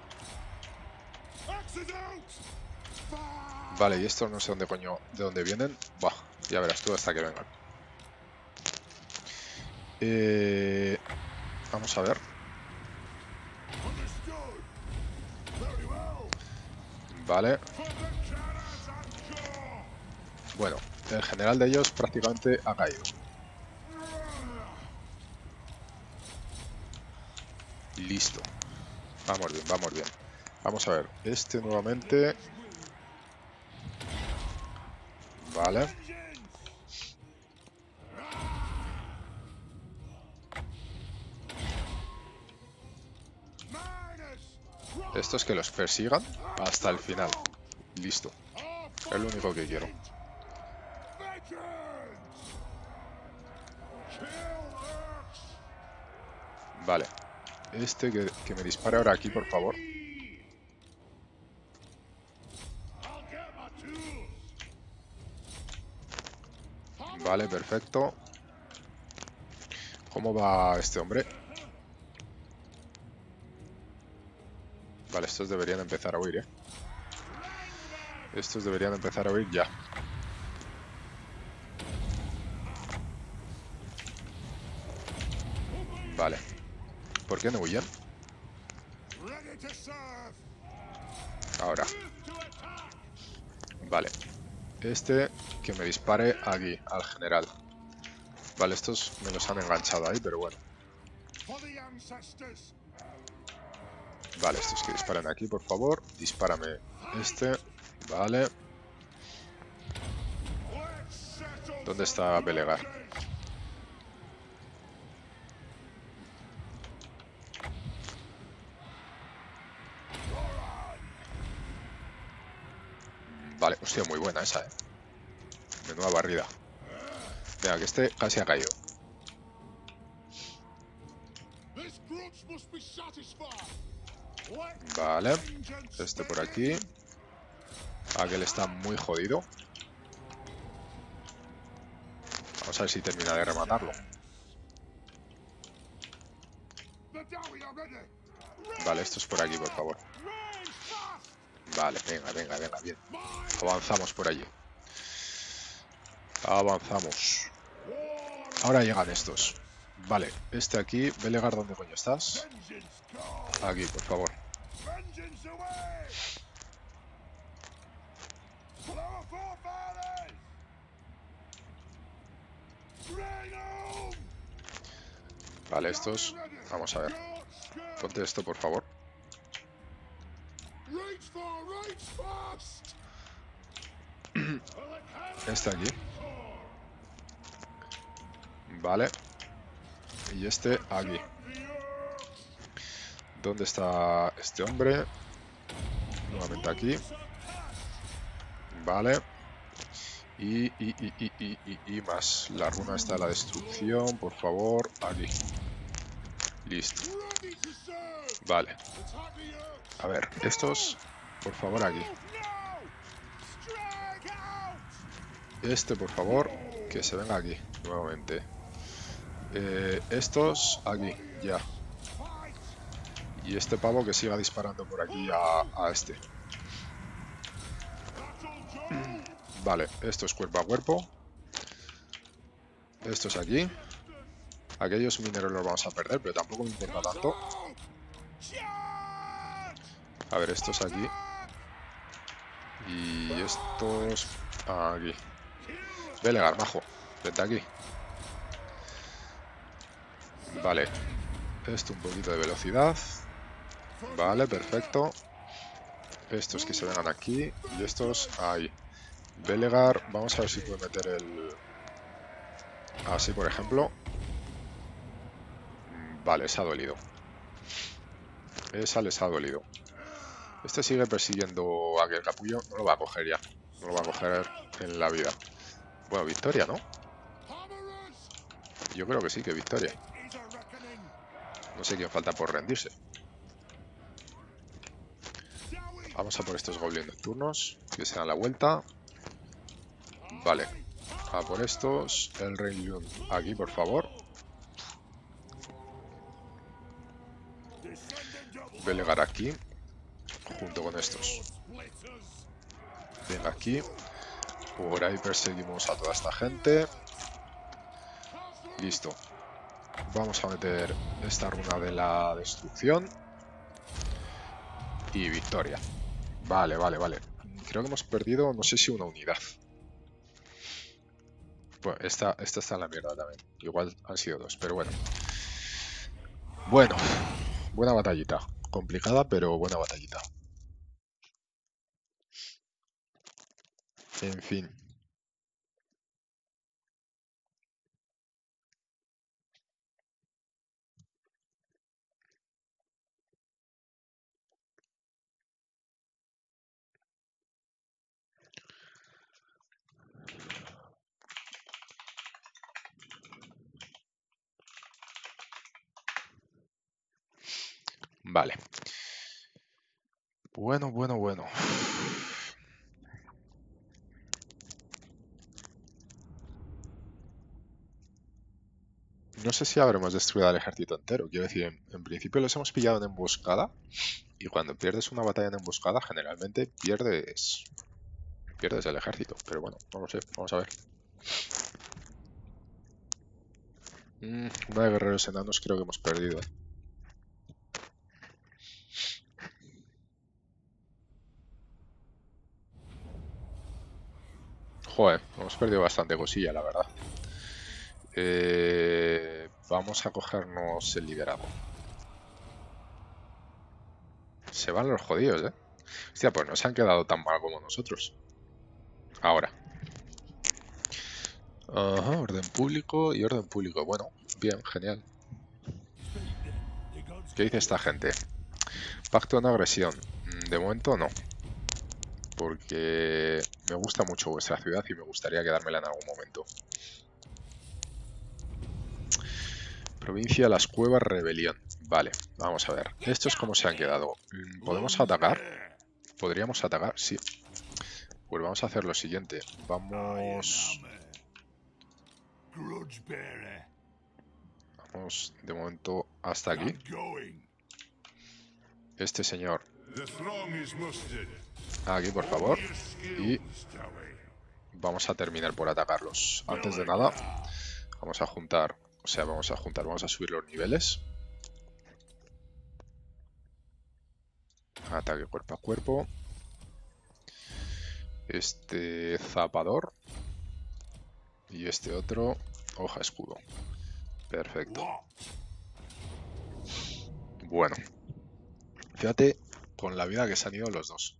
Vale, y estos no sé dónde coño, de dónde vienen. Bah, ya verás tú hasta que vengan. Eh, Vamos a ver. Vale. Bueno, el general de ellos prácticamente ha caído. Listo. Vamos bien, vamos bien. Vamos a ver. Este nuevamente. Vale. Estos que los persigan hasta el final. Listo. Es lo único que quiero. Vale. Este que, que me dispare ahora aquí, por favor. Vale, perfecto. ¿Cómo va este hombre? Vale, estos deberían empezar a huir, ¿eh? Estos deberían empezar a huir ya. Vale. ¿Por qué no huyen? Ahora. Vale. Este que me dispare aquí, al general. Vale, estos me los han enganchado ahí, pero bueno. Vale, estos que disparen aquí, por favor. Dispárame este. Vale. ¿Dónde está Belegar? Vale, hostia, muy buena esa, eh. Menuda barrida. Venga, que este casi ha caído. Vale. Este por aquí. Aquel está muy jodido. Vamos a ver si termina de rematarlo. Vale, esto es por aquí, por favor. Vale, venga, venga, venga, bien. Avanzamos por allí. Avanzamos. Ahora llegan estos. Vale, este aquí. Belegar, ¿dónde coño estás? Aquí, por favor. Vale, estos. Vamos a ver. Ponte esto, por favor. Este aquí. Vale. Y este aquí. ¿Dónde está este hombre? Nuevamente aquí. Vale. Y, y, y, y, y, y, y más. La runa está de la destrucción, por favor. Aquí. Listo. Vale. A ver, estos, por favor, aquí. Este, por favor, que se venga aquí, nuevamente. Eh, estos, aquí, ya. Y este pavo que siga disparando por aquí a, a este. Vale, esto es cuerpo a cuerpo. Estos aquí. Aquellos mineros los vamos a perder, pero tampoco me importa tanto. A ver, estos aquí. Y estos aquí. Belegar, majo. Vente aquí. Vale. Esto un poquito de velocidad. Vale, perfecto. Estos que se vengan aquí. Y estos ahí. Belegar. Vamos a ver si puedo meter el... Así, por ejemplo. Vale, se ha dolido. Esa les ha dolido. Este sigue persiguiendo a aquel capullo. No lo va a coger ya. No lo va a coger en la vida. Bueno, victoria, ¿no? Yo creo que sí, que victoria. No sé quién falta por rendirse. Vamos a por estos goblins nocturnos, que se dan la vuelta. Vale. A por estos. El Rey Lund aquí, por favor. Belegar aquí. Junto con estos. Venga, aquí. Por ahí perseguimos a toda esta gente. Listo. Vamos a meter esta runa de la destrucción. Y victoria. Vale, vale, vale. Creo que hemos perdido, no sé si una unidad. Bueno, esta, esta está en la mierda también. Igual han sido dos, pero bueno. Bueno, buena batallita. Complicada, pero buena batallita. En fin. Vale. Bueno, bueno, bueno. No sé si habremos destruido al ejército entero. Quiero decir, en, en principio los hemos pillado en emboscada. Y cuando pierdes una batalla en emboscada, generalmente pierdes... Pierdes el ejército. Pero bueno, no lo sé. Vamos a ver. Mm, una de guerreros enanos creo que hemos perdido. Joder, hemos perdido bastante cosilla, la verdad. Eh, vamos a cogernos el liderazgo. Se van los jodidos, ¿eh? Hostia, pues no se han quedado tan mal como nosotros. Ahora. Ajá, orden público y orden público. Bueno, bien, genial. ¿Qué dice esta gente? Pacto de no agresión. De momento no. Porque me gusta mucho vuestra ciudad y me gustaría quedármela en algún momento. Provincia Las Cuevas, rebelión. Vale, vamos a ver. ¿Estos cómo se han quedado? ¿Podemos atacar? ¿Podríamos atacar? Sí. Pues vamos a hacer lo siguiente. Vamos... Vamos de momento hasta aquí. Este señor. Aquí, por favor. Y vamos a terminar por atacarlos. Antes de nada, vamos a juntar... O sea, vamos a juntar, vamos a subir los niveles. Ataque cuerpo a cuerpo. Este zapador. Y este otro, hoja escudo. Perfecto. Bueno. Fíjate con la vida que se han ido los dos.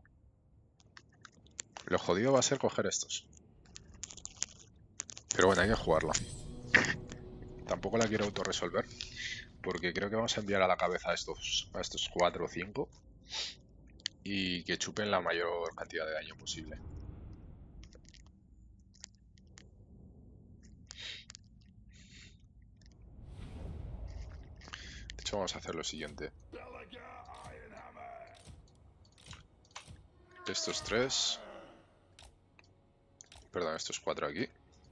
Lo jodido va a ser coger estos. Pero bueno, hay que jugarla. Tampoco la quiero autorresolver. Porque creo que vamos a enviar a la cabeza a estos, a estos cuatro o cinco. Y que chupen la mayor cantidad de daño posible. De hecho, vamos a hacer lo siguiente. Estos tres. Perdón, estos cuatro aquí.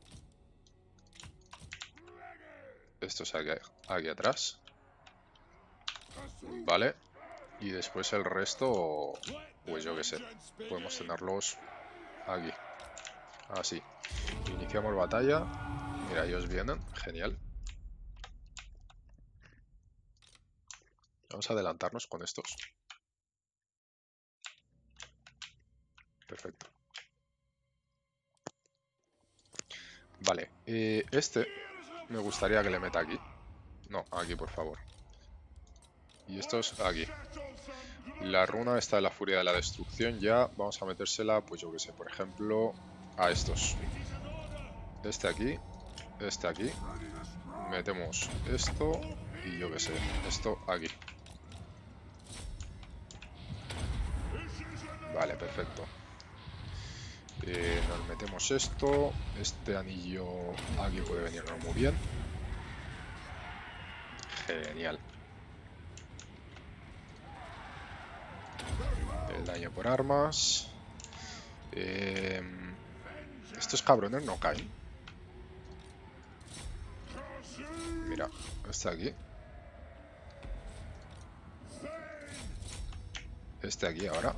Estos aquí, aquí atrás. Vale. Y después el resto, pues yo qué sé. Podemos tenerlos aquí. Así. Iniciamos batalla. Mira, ellos vienen. Genial. Vamos a adelantarnos con estos. Perfecto. Vale. Eh, este me gustaría que le meta aquí. No, aquí, por favor. Y estos aquí. La runa está de la furia de la destrucción ya. Vamos a metérsela, pues yo que sé, por ejemplo, a estos. Este aquí. Este aquí. Metemos esto. Y yo que sé, esto aquí. Vale, perfecto. Eh, nos metemos esto. Este anillo aquí puede venirnos muy bien. Genial. El daño por armas. Eh, estos cabrones no caen. Mira, este aquí. Este aquí ahora.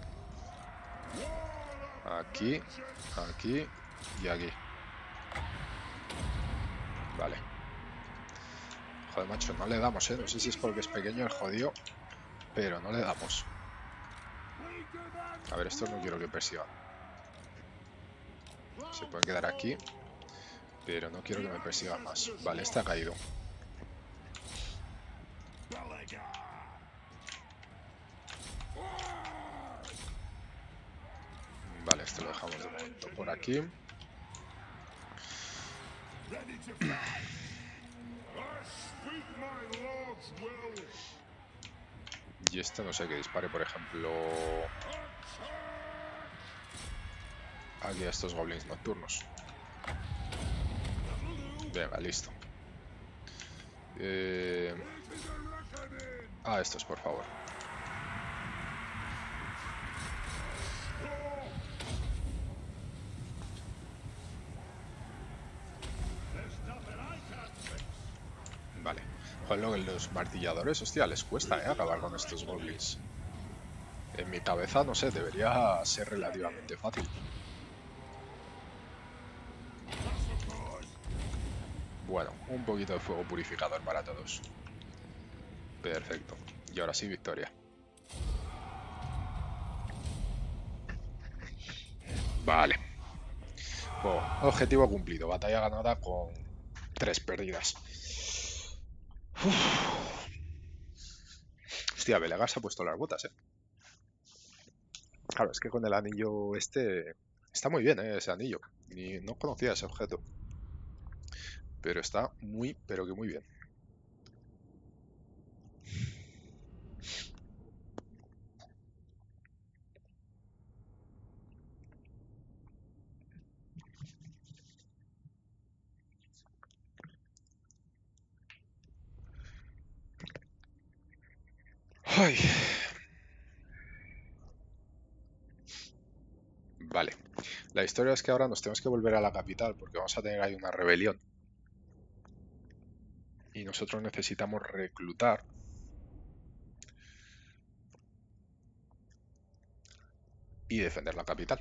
Aquí, aquí y aquí. Vale. Joder, macho, no le damos, ¿eh? No sé si es porque es pequeño el jodido, pero no le damos. A ver, estos no quiero que persigan. Se pueden quedar aquí, pero no quiero que me persigan más. Vale, este ha caído. Vale, este lo dejamos de momento por aquí. Y este no sé, que dispare, por ejemplo, aquí a estos goblins nocturnos. Venga, listo. Eh... Ah, estos, por favor. Vale. Joder, lo que los martilladores, hostia, les cuesta, ¿eh? Acabar con estos goblins. En mi cabeza, no sé, debería ser relativamente fácil. Bueno, un poquito de fuego purificador para todos. Perfecto. Y ahora sí, victoria. Vale. Bueno, objetivo cumplido. Batalla ganada con tres pérdidas. Uf. Hostia, Belegar se ha puesto las botas, eh. Claro, es que con el anillo este... Está muy bien, ¿eh? Ese anillo. Ni, no conocía ese objeto. Pero está muy, pero que muy bien. Ay. Vale. La historia es que ahora nos tenemos que volver a la capital porque vamos a tener ahí una rebelión. Y nosotros necesitamos reclutar y defender la capital.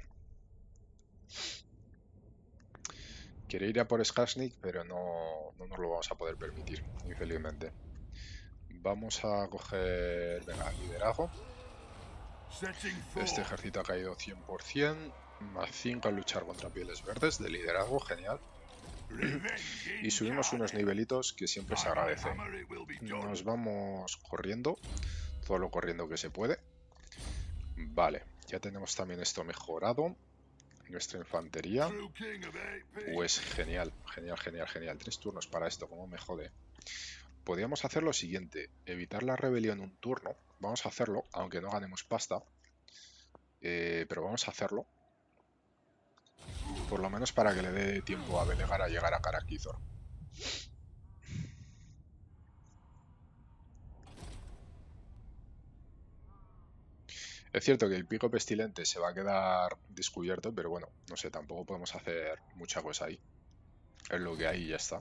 Quiere ir a por Skarsnik, pero no, no nos lo vamos a poder permitir, infelizmente. Vamos a coger... Venga, liderazgo. Este ejército ha caído cien por cien. Más cinco a luchar contra pieles verdes de liderazgo, genial. Y subimos unos nivelitos que siempre se agradece. Nos vamos corriendo, todo lo corriendo que se puede. Vale, ya tenemos también esto mejorado. Nuestra infantería. Pues genial, genial, genial, genial. Tres turnos para esto, como me jode. Podríamos hacer lo siguiente, evitar la rebelión un turno. Vamos a hacerlo, aunque no ganemos pasta. Eh, pero vamos a hacerlo. Por lo menos para que le dé tiempo a Belegar a llegar a Karakizor. Es cierto que el pico pestilente se va a quedar descubierto, pero bueno, no sé, tampoco podemos hacer mucha cosa ahí. Es lo que hay y ya está.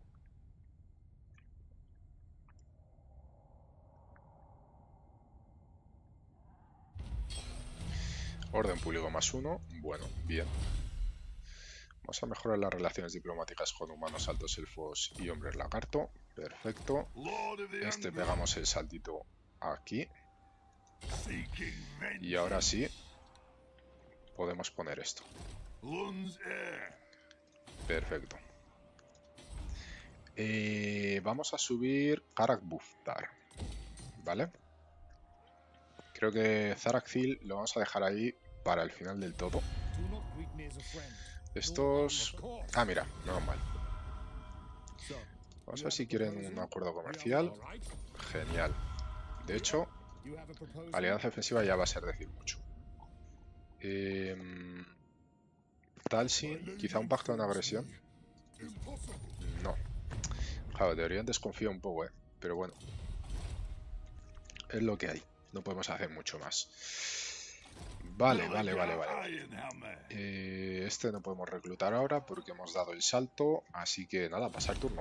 Orden público más uno. Bueno, bien. Vamos a mejorar las relaciones diplomáticas con humanos, altos elfos y hombres lagarto. Perfecto. Este pegamos el saltito aquí. Y ahora sí podemos poner esto. Perfecto. Eh, vamos a subir Karak Buftar. ¿Vale? Creo que Zarakthil lo vamos a dejar ahí para el final del todo. Estos... Ah, mira, normal. Vamos a ver si quieren un acuerdo comercial. Genial. De hecho, alianza defensiva ya va a ser decir mucho. Eh, Talsin, quizá un pacto de no agresión. No. Claro, de Oriente desconfío un poco, eh. Pero bueno. Es lo que hay. No podemos hacer mucho más. Vale, vale, vale, vale. Eh, este no podemos reclutar ahora porque hemos dado el salto. Así que nada, pasar turno.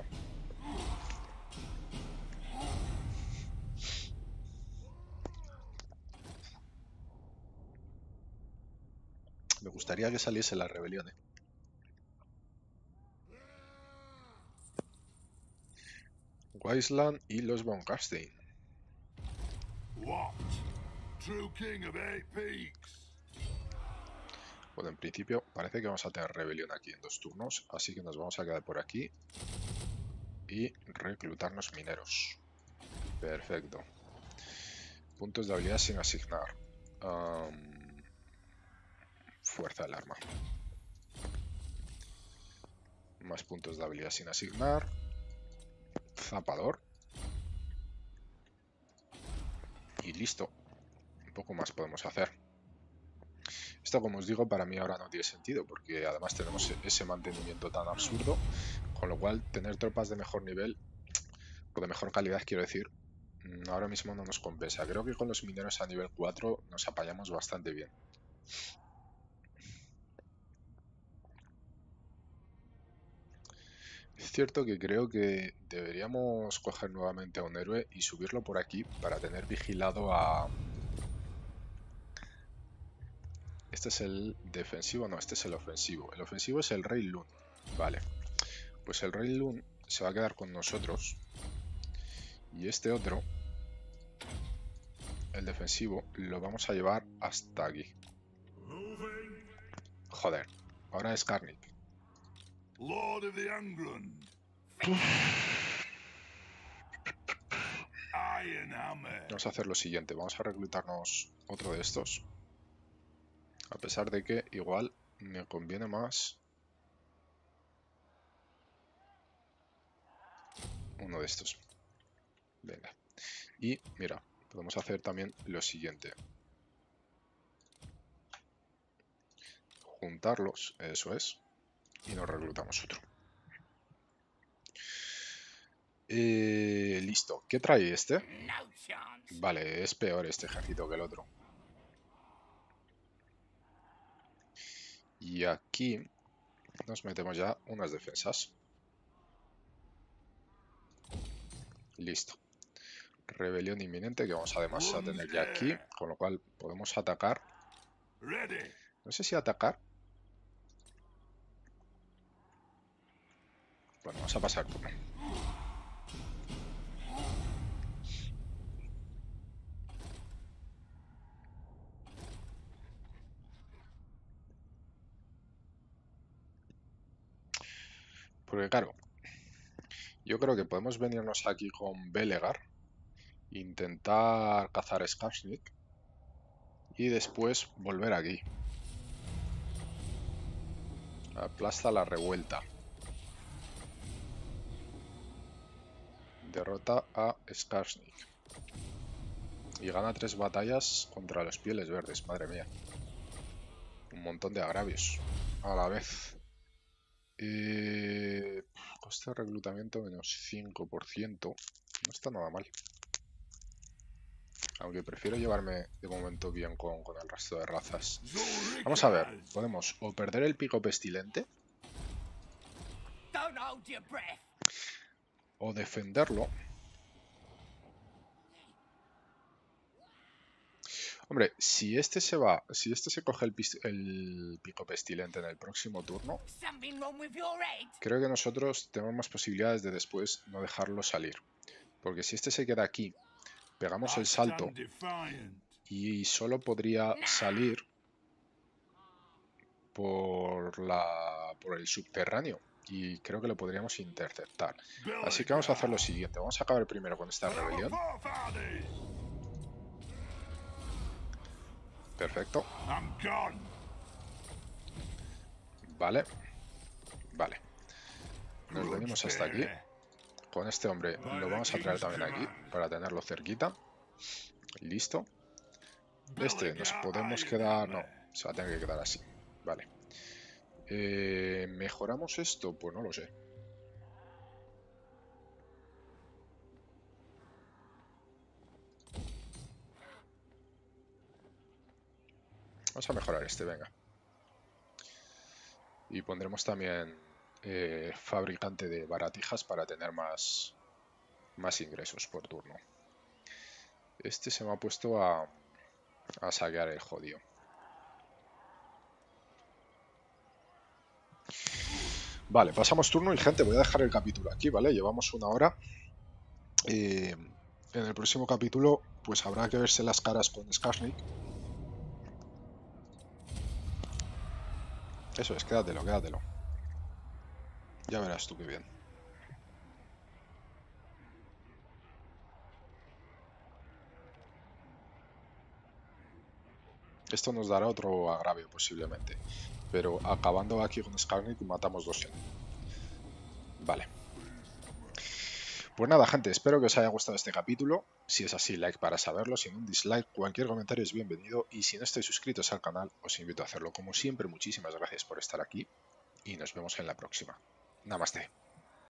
Me gustaría que saliese la rebelión, eh. Me Wiseland y los von Karstein. Bueno, en principio parece que vamos a tener rebelión aquí en dos turnos, así que nos vamos a quedar por aquí y reclutarnos mineros. Perfecto. Puntos de habilidad sin asignar. Um, fuerza del arma. Más puntos de habilidad sin asignar. Zapador. Y listo. Un poco más podemos hacer. Esto, como os digo, para mí ahora no tiene sentido, porque además tenemos ese mantenimiento tan absurdo, con lo cual tener tropas de mejor nivel, o de mejor calidad quiero decir, ahora mismo no nos compensa. Creo que con los mineros a nivel cuatro nos apañamos bastante bien. Es cierto que creo que deberíamos coger nuevamente a un héroe y subirlo por aquí para tener vigilado a... Este es el defensivo, no, este es el ofensivo. El ofensivo es el Rey Lun. Vale, pues el Rey Lun se va a quedar con nosotros. Y este otro, el defensivo, lo vamos a llevar hasta aquí. Joder, ahora es Karnik. Lord of the England. Vamos a hacer lo siguiente, vamos a reclutarnos otro de estos. A pesar de que igual me conviene más uno de estos. Venga. Y mira, podemos hacer también lo siguiente. Juntarlos, eso es. Y nos reclutamos otro. Eh, listo. ¿Qué trae este? Vale, es peor este ejército que el otro. Y aquí nos metemos ya unas defensas. Listo. Rebelión inminente que vamos además a tener ya aquí, con lo cual podemos atacar. No sé si atacar. Bueno, vamos a pasar turno. Porque claro, yo creo que podemos venirnos aquí con Belegar, intentar cazar a Skarsnik y después volver aquí. Aplasta la revuelta. Derrota a Skarsnik. Y gana tres batallas contra los Pieles Verdes, madre mía. Un montón de agravios a la vez. Eh, coste de reclutamiento menos cinco por ciento. No está nada mal. Aunque prefiero llevarme de momento bien con, con el resto de razas. Vamos a ver. Podemos o perder el pico pestilente. O defenderlo. Hombre, si este se va, si este se coge el, el pico pestilente en el próximo turno, creo que nosotros tenemos más posibilidades de después no dejarlo salir. Porque si este se queda aquí, pegamos el salto y solo podría salir por, la, por el subterráneo. Y creo que lo podríamos interceptar. Así que vamos a hacer lo siguiente. Vamos a acabar primero con esta rebelión. Perfecto. Vale. Vale. Nos venimos hasta aquí. Con este hombre lo vamos a traer también aquí para tenerlo cerquita. Listo. Este nos podemos quedar... No, se va a tener que quedar así. Vale. Eh, ¿Mejoramos esto? Pues no lo sé. Vamos a mejorar este, venga. Y pondremos también eh, fabricante de baratijas para tener más, más ingresos por turno. Este se me ha puesto a, a saquear el jodido. Vale, pasamos turno y gente, voy a dejar el capítulo aquí, ¿vale? Llevamos una hora. Eh, en el próximo capítulo, pues habrá que verse las caras con Skarsnik. Eso es, quédatelo, quédatelo. Ya verás tú qué bien. Esto nos dará otro agravio posiblemente. Pero acabando aquí con Skarsnik matamos dos ya. Vale. Pues nada, gente, espero que os haya gustado este capítulo. Si es así, like para saberlo. Si no, un dislike, cualquier comentario es bienvenido. Y si no estáis suscritos al canal, os invito a hacerlo. Como siempre, muchísimas gracias por estar aquí. Y nos vemos en la próxima. Namaste.